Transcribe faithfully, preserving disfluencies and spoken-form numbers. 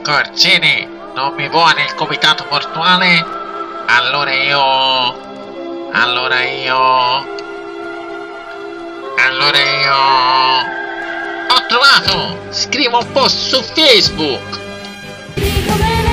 Corcini, non mi vuole il comitato portuale? Allora io... Allora io... Allora io... Ho trovato! Scrivo un post su Facebook!